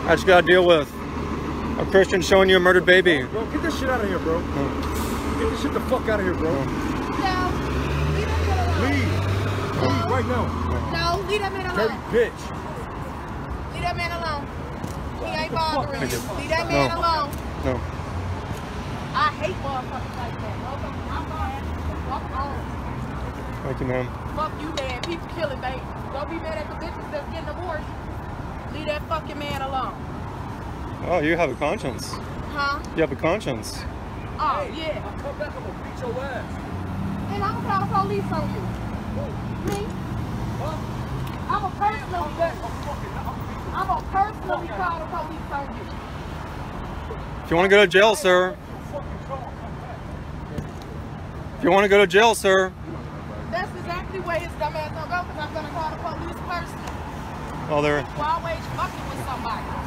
I just gotta deal with a Christian showing you a murdered baby. Bro, get this shit out of here, bro. Get this shit the fuck out of here, bro. No, leave that man alone. Leave right now. No, leave that man alone. Dirty bitch. Leave that man alone. He ain't bothering you. Leave that man alone. No. I hate motherfuckers like that. I'm sorry. Fuck on. Thank you, ma'am. Fuck you, man. People killing, babe. Don't be mad at the bitches that's getting divorced. Leave that fucking man alone. Oh, you have a conscience. Huh? You have a conscience. Oh, yeah. I'll come back, I'm gonna beat your ass. And I'm gonna call the police on you. Me? Huh? I'm gonna personally call the police on you. If you want to go to jail, sir. If you want to go to jail, sir. That's exactly where his dumb ass gonna go, because I'm gonna call the police personally. Oh, there. We're always fucking with somebody.